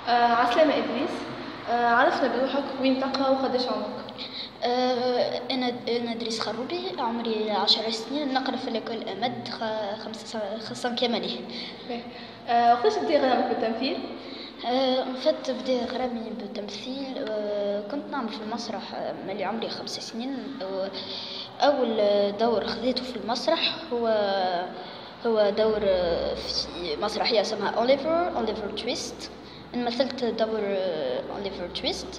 عسلامة إدريس. عرفنا بروحك، وين تقرأ وقداش عمرك؟ أنا إدريس خروبي، عمري 10 سنين، نقرأ في ليكول أمد خمسة عليه. وقتاش بدي غرامك بالتمثيل؟ فات بدي غرامي بالتمثيل. كنت نعمل في المسرح ملي عمري 5 سنين. أول دور خذيته في المسرح هو دور في مسرحية اسمها أوليفر تويست. مثلت دور أوليفر تويست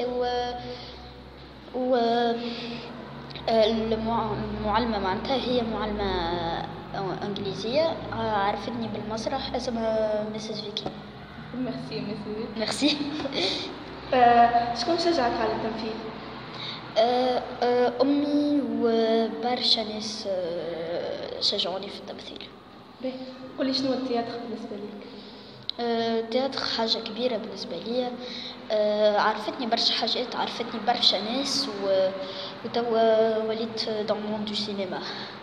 المعلمة معناتها هي معلمة إنجليزية عرفتني بالمسرح، اسمها مسز فيكي. ميرسي. شكون شجعك على التمثيل؟ أمي وبرشا ناس شجعوني في التمثيل. قولي شنو التياتر بالنسبة لك؟ التياتر حاجة كبيرة بالنسبة لي. عرفتني برشا حاجات، عرفتني برشا ناس وتوا وليت دون موند دو سينما.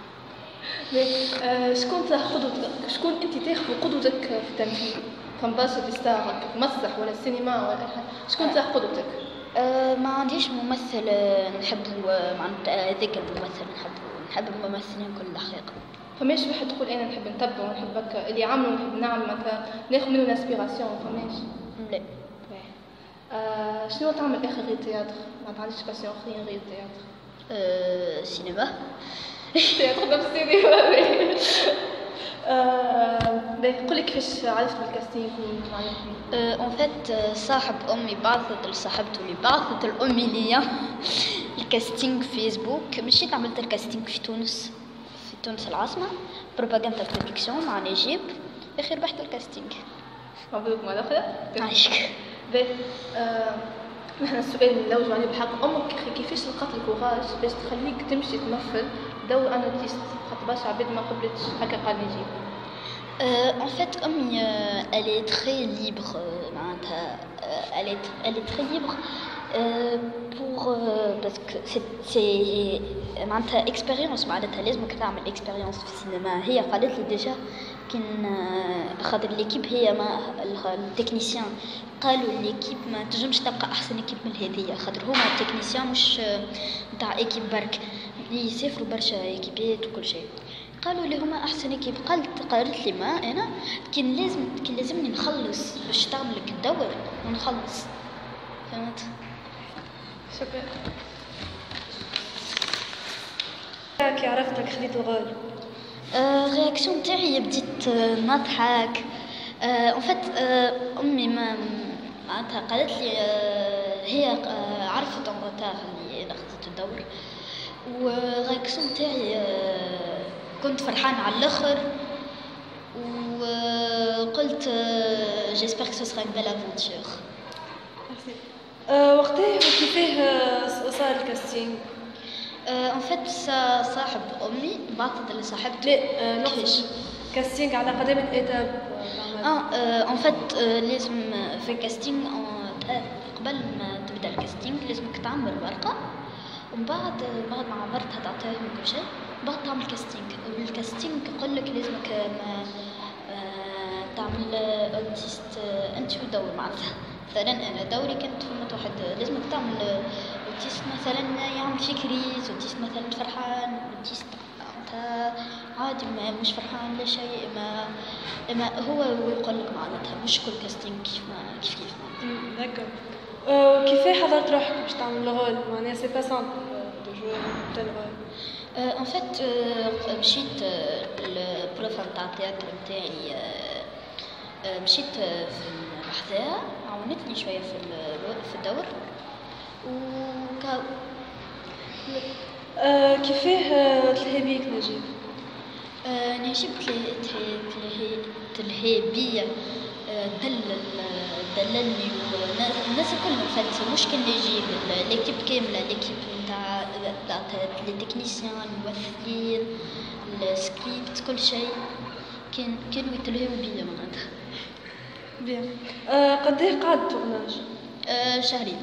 شكون انت تاخذ قدوتك في التمثيل؟ كمباشر ستارك مسرح ولا السينما ولا شكون تاخذ قدوتك؟ ما عنديش ممثل نحبه، معناتها ذاك الممثل نحب الممثلين كل الحقيقة. فماش واحد تقول انا نحب نتبعه ونحبك اللي عمله نحب نعمل مثلا ناخذ منه انسبيراسيون؟ فماش؟ لا. شنو تعمل اخر غير تياتر؟ ما عندكش باسيون اخرين غير تياتر؟ سينما. تياتر ده السينما. قولي كيفاش عرفت بالكاستينغ اون فيت صاحب امي بعثت لصاحبته اللي بعثت الامي ليا الكاستينغ فيسبوك. مشيت عملت الكاستينغ في تونس العاصمة، بروباغندا برودكسيون مع نجيب. اخر ربحت الكاستينغ. مبروك مرة أخرى. عايشك. نحن السؤال اللي نلوج عليه بحق أمك، كيفاش لقات الكوراج باش تخليك تمشي تمثل دور أنا أوتيست؟ خاطر برشا عباد ما قبلتش هكا قال نجيب. En fait, Amie, elle est très libre, elle est très libre parce que c'est معناتها expérience، معناتها لازمك تعمل expérience في السينما. هي قالت لي ديجا كان خاطر ليكيب هي ما التكنيسيان قالوا ليكيب ما تنجمش تلقى احسن ايكيب من هذه، خاطر هما التكنيسيان مش نتاع ايكيب برك، يسافروا برشا ايكيبات وكل شيء. قالوا لي هما احسن ايكيب. قالت لي ما انا كان لازمني نخلص باش تعمل لك الدور ونخلص، فهمت؟ شكرا. كي عرفتك خديت غول رياكسيون تاعي بديت نضحك. ان فيت امي ما معناتها قالت لي هي عرفت ان روتار اللي انا خديت الدور، ورياكسيون تاعي كنت فرحان على الاخر وقلت جيسبر كو سو سرا بيل افونتور. وقتها وكيفاه صار الكاستينغ؟ ان فيت صاحب امي بعثت لصاحبته. لا كيفاش كاستينغ على قدامة ايتاب؟ ان فيت لازم في الكاستينغ قبل ما تبدا الكاستينغ لازمك تعمل ورقه، ومن بعد ما عمرتها تعطيهم كل شيء، بعد تعمل كاستينغ. الكاستينغ يقول لك لازمك تعمل اوتيست انت ودور. معناتها مثلا انا دوري كانت فمت واحد لازمك تعمل اوتيست مثلا يعمل في كريز، اوتيست مثلا فرحان، اوتيست معناتها عادي مش فرحان لا شيء، ما هو يقول لك معناتها مش كل كاستينغ كيف داكور. وكيفاه حضرت روحك باش تعمل الغول؟ معناها سي با سامبل دو جوي تاع الغول. ان فيت مشيت البروف نتاع التياتر نتاعي، مشيت في الحذاء عاونتني شويه في الدور وكاو. كيفاه تلهي بيك نجيب؟ نجيب تلهي بيا، دللني والناس الكل فات، مش كان نجيب ليكيب كامله، ليكيب نتاع لي تكنيسيان الممثلين السكريبت كل شيء كانوا يتلهيو بيا معناتها. بيان. قديه قعد تورناج؟ شهرين.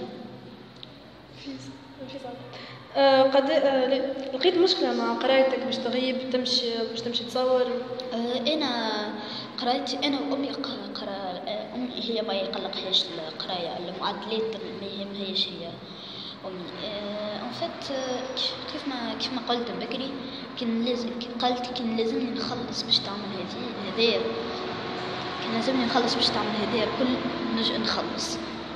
لقيت مشكلة مع قرايتك باش تغيب باش تمشي تصور؟ انا قرايتي انا وامي هي ما يقلقهاش القرايه، المعادلات ما يهمهاش هي امي. ان فيت كيف ما قلت بكري، كان لازمني نخلص باش تعمل هذايا، كان لازمني نخلص باش تعمل هذايا كل نجي نخلص.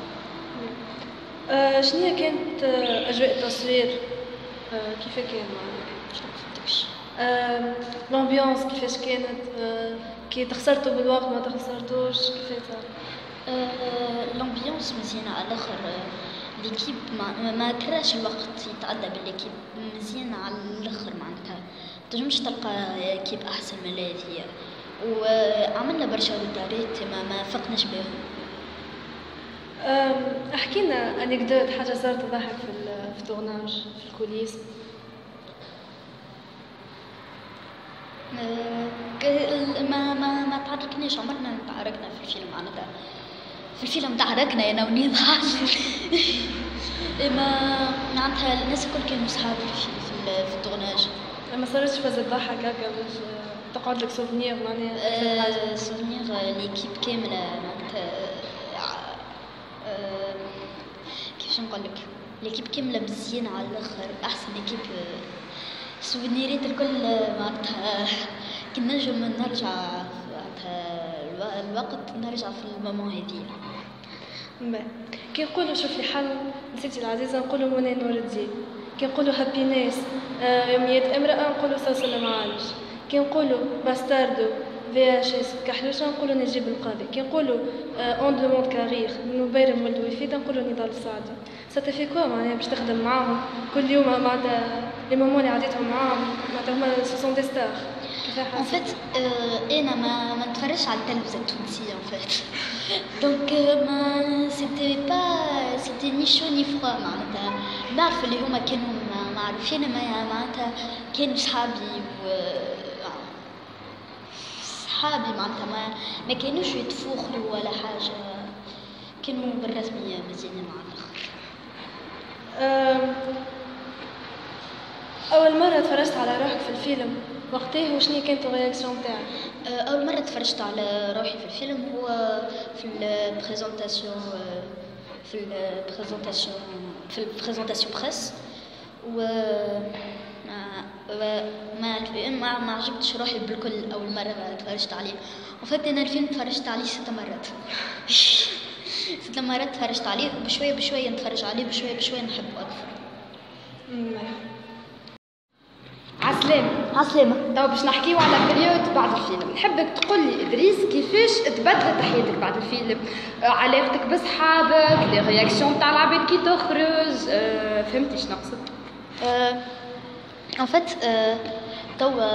شنو كانت اجواء التصوير؟ كيف كان؟ الامبيونس كيفاش كانت؟ كي تخسرتوا بالوقت ما تخسرتوش كيفاش صار؟ الامبيونس مزيانه على الاخر. ليكيب ما تراش الوقت يتعدى بالليكيب مزيانه على الاخر معناتها. تنجمش تلقى كيب احسن من هذه، وعملنا برشا ودارات ما فقناش بهم. احكينا انكدوت، حاجه صارت تضحك في التورناج في الكوليس. ما تعركناش، عمرنا تعاركنا في الفيلم معناتها. في الفيلم تعاركنا انا ونضحك. معناتها الناس الكل كانوا صحاب في التورناج. ما صارتش فاز تضحك هكا باش تقعد لك سوفنير معناها؟ سوفنير ليكيب كامله معناتها. كيفاش نقول لك، ليكيب كامله مزيانه على الاخر، احسن ليكيب. سوفنيرات الكل معناتها كي نجم نرجع الوقت نرجع في المومون هذي. كي نقولوا شوف لي حل نسيتي العزيزه نقولوا منى نور الدين، كي نقولوا هابينيس يوميات امراه نقولوا سلسله معالج، كي نقولوا باستاردو VHS كحلوشة نقولوا نجيب القاضي، كي نقولوا اون دوموند كارير نبيرم ولد ويفيد نقولوا نضال السعدي. ساتفي كوا معناها باش تخدم معاهم كل يوم معناتها لي مومون اللي عديتهم معاهم معناتها هما سوسون دي ستار. كيفاش ان فيت انا ما نتفرجش على التلفزه التونسيه ان فيت، دونك ما سيتي ني شو ني فروا معناتها. نعرف اللي هما كانوا معروفين معناتها كانوا صحابي معناتها ما كانوش يتفوخروا ولا حاجه، كانوا بالرسميه مزيانين مع الاخر. اول مره تفرجت على روحك في الفيلم وقتها وشنو كانت الرياكسيون تاعك؟ اول مره تفرجت على روحي في الفيلم هو في البريزونطاسيون بريس، و ما عجبتش روحي بالكل اول مره تفرجت عليه. وفات انا الفيلم تفرجت عليه 6 مرات. 6 مرات تفرجت عليه، بشويه نتفرج عليه، بشويه نحبه اكثر. عسلامة. تو باش نحكيو على بريود بعد الفيلم. نحبك تقول لي إدريس كيفاش تبدلت حياتك بعد الفيلم، علاقتك بصحابك، لي رياكسيون تاع العباد كي تخرج، فهمتي شنو نقصد؟ ان فيت توا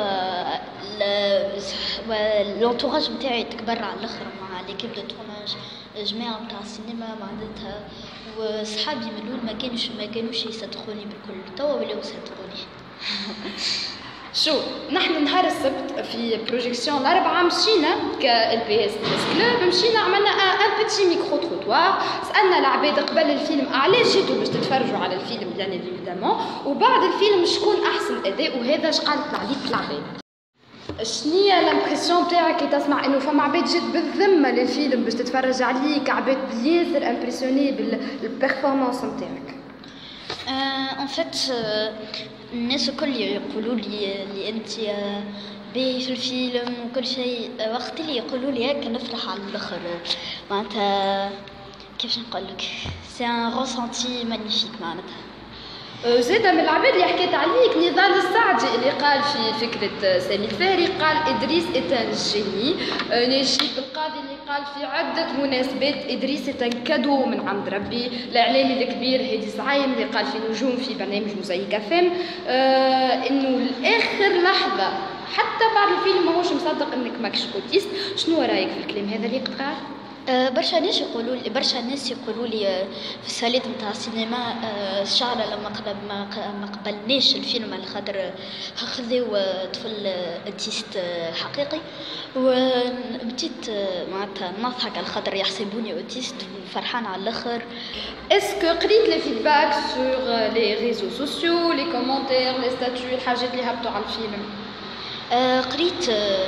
لونتوراج نتاعي تكبر على الاخر مع ليكيب دو تورناج، جماعه نتاع السينما معناتها، وصحابي من الاول ما كانوش يصدقوني بالكل، توا ولاو يصدقوني. شو نحن نهار السبت في بروجيكسيون الأربعة مشينا LPS Press Club، مشينا عملنا ان بيتي ميكرو تروتوار، سالنا العباد قبل الفيلم علاش جيتوا باش تتفرجوا على الفيلم يعني ايفيدامون، وبعد الفيلم شكون احسن اداء، وهذا اش قالت العباد العباد. شنيا الامبرسيون تاعك كي تسمع انه فما عباد جات بالذمه للفيلم باش تتفرج عليك، عباد ياسر امبرسيوني بالبيرفورمانس نتاعك؟ ان فيت الناس الكل يقولوا لي انت باهي في الفيلم وكل شيء، وقت اللي يقولوا لي هكا نفرح على الاخر معناتها. كيفاش نقول لك، سي ان ريسونتي مانيفيك معناتها. زاده من العباد اللي حكيت عليك نضال السعدي اللي قال في فكره سامي الفاري، قال ادريس اتان جيني. نجيب القاضي اللي قال في عده مناسبات ادريس اتان كادو من عند ربي. الاعلامي الكبير هادي زعيم اللي قال في نجوم في برنامج موزايك فام انه لاخر لحظه حتى بعد الفيلم ماهوش مصدق انك ماكش اوتيست. شنو رايك في الكلام هذا اللي قال؟ برشا ناس يقولوا لي في الصالات نتاع السينما الشعرة لما ما قبلناش الفيلم على خاطر خذاو طفل اوتيست حقيقي، وبديت معناتها نضحك على خاطر يحسبوني اوتيست وفرحان على الاخر. اسكو قريت لي فيدباك سور لي ريزو سوسيو، لي كومونتير، لي ستاتيو، الحاجات اللي هبطوا على الفيلم؟ قريت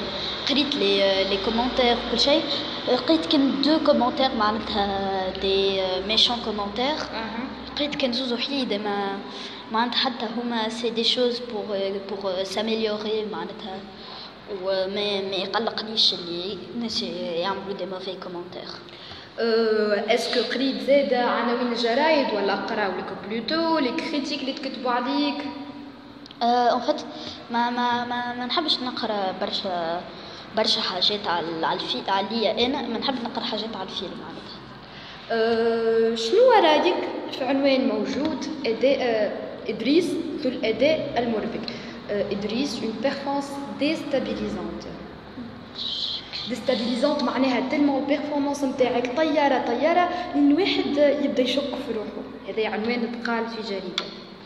قريت لي كومنتير كل شيء، لقيت كان دو كومنتير معناتها دي ميشون كومنتير، لقيت كان زوز وحيدة معناتها حتى هما سي دي شوز بور ساميليوري معناتها، وما يقلقنيش اللي الناس يعملوا دي موفي كومنتير. اسكو قريت زاده عناوين الجرايد ولا قراو لك بلوتو لي كريتيك اللي تكتبوا عليك؟ ان فيت ما نحبش نقرا برشا حاجات على الفيلم عليا، انا ما نحب نقرا حاجات على الفيلم معناتها. شنو رايك في عنوان موجود اداء ادريس ذو الاداء المربك؟ ادريس اون بيرفورمانس ديستابيليزونت معناها تلمو البيرفورمانس نتاعك طياره لين واحد يبدا يشك في روحه. هذا عنوان تقال في جريده.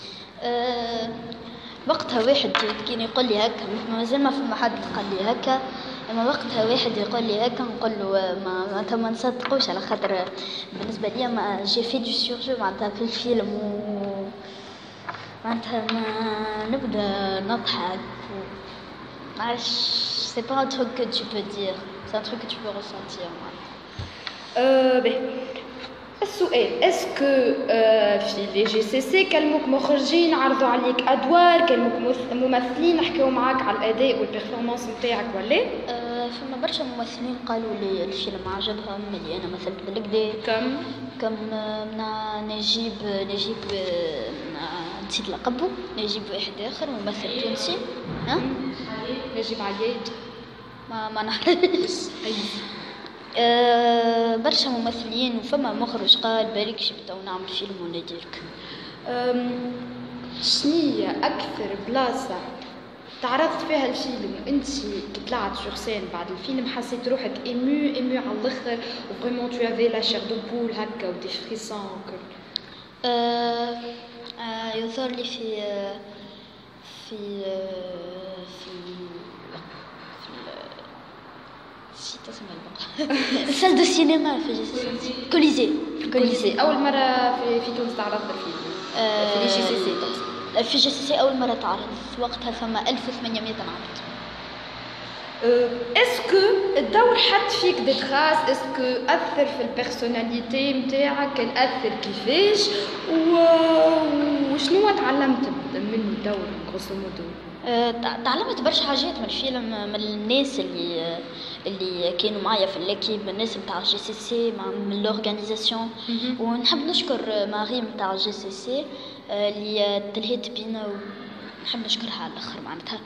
وقتها واحد كان يقول لي هكا، مازال ما فما حد قال لي هكا، اما وقتها واحد يقول لي هكا نقول له ما نصدقوش، على خاطر بالنسبه لي ما جي في دو سورجو معناتها في الفيلم، و معناتها ما نبدا نضحك معلش. سي با ان تروك كو تو بو دير، سي ان تروك كو تو بو ريسونتير معناتها. السؤال اسكو في لي جي سي سي كلموك مخرجين عرضوا عليك ادوار، كلموك ممثلين حكاو معاك على الاداء والبيرفورمانس نتاعك ولا؟ فما برشا ممثلين قالوا لي الفيلم عجبهم اللي انا مثلت بالكدا، كم نجيب نسيت لقبه، نجيب واحد اخر ممثل تونسي، نجيب عياد ما نعرفش. برشا ممثلين، وفما مخرج قال بالك جبت ونعمل فيلم ونديرك. شنية أكثر بلاصة تعرضت فيها الفيلم وأنت كي طلعت sur scène بعد الفيلم حسيت روحك إيمو على الآخر وفريمون tu avais la chair de poule هكا ودي فريسون وكل؟ يظهر لي في سال دو سينما في كوليزي. أول مرة في تونس تعرضت الفيلم في لي جي سي سي تقصد؟ في جي سي سي أول مرة تعرض، وقتها ثم 1800 عرض. اسكو الدور حط فيك دي تراس؟ اسكو أثر في البيرسوناليتي نتاعك؟ كان أثر كيفاش؟ وشنو تعلمت من الدور غروسو مودو؟ تعلمت برشا حاجات من الفيلم، من الناس اللي كانوا معايا في الاكيب، من الناس نتاع جي سي سي، من لورغانيزاسيون. ونحب نشكر ماري نتاع جي سي سي اللي تلهيت بينا، ونحب نشكرها على الاخر معناتها.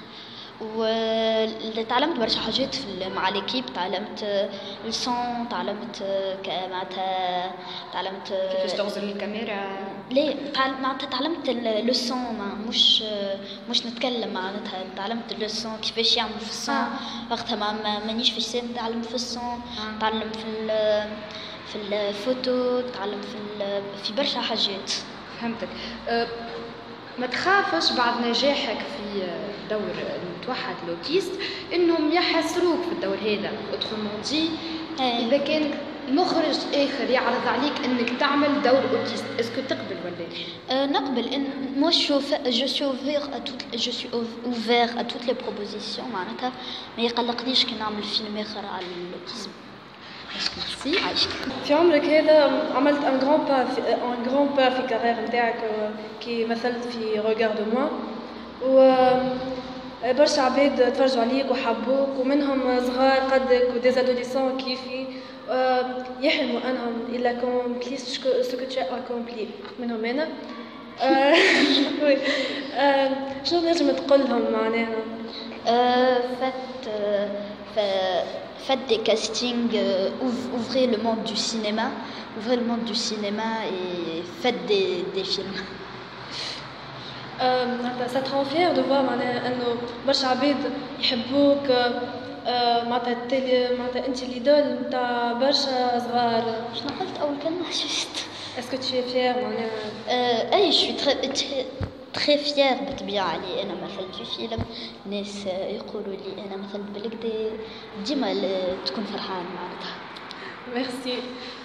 وتعلمت برشا حاجات مع ليكيب، تعلمت الصون، تعلمت معناتها تعلمت كيفاش تغزر الكاميرا. ليه معناتها تعلمت لو صون، مش نتكلم معناتها، تعلمت لو صون كيفاش يعمل في الصون. وقتها مانيش في السين، تعلم في الصون، تعلم في الفوتو، تعلم في برشا حاجات. فهمتك. ما تخافش بعد نجاحك في دور المتوحد لوتيست انهم يحسروك في الدور هذا، اوترومون دي اذا كان مخرج اخر يعرض عليك انك تعمل دور اوتيست، اسكو تقبل ولا؟ نقبل. ان مو جو سي اوفير ا توت لي بروبوزيسيون معناتها، ما يقلقنيش كي نعمل فيلم اخر على الاوتيزم. في عمرك هذا عملت ان غران با في الكارير نتاعك كي مثلت في Regarde-Moi، و برشا عباد تفرجوا عليك وحبوك، ومنهم صغار قدك وديزادوليسون كيفي يحلموا انهم الا كومبلي سو كو تو اكومبلي، منهم انا. شنو نجم تقول لهم معناها؟ Faites des castings, ouvrez le monde du cinéma et faites des films. Ça te rend fier de voir معناها انه برشا عباد يحبوك، معناتها انت ليدول نتاع برشا صغار. شنو قلت اول كلمه؟ شفت اسكو تشي فير معناها؟ اي شوي تري فيير بالطبيعه لي انا مثلت في فيلم، ناس يقولوا لي انا مثلت بالكدا، ديما تكون فرحان معناتها. ميرسي.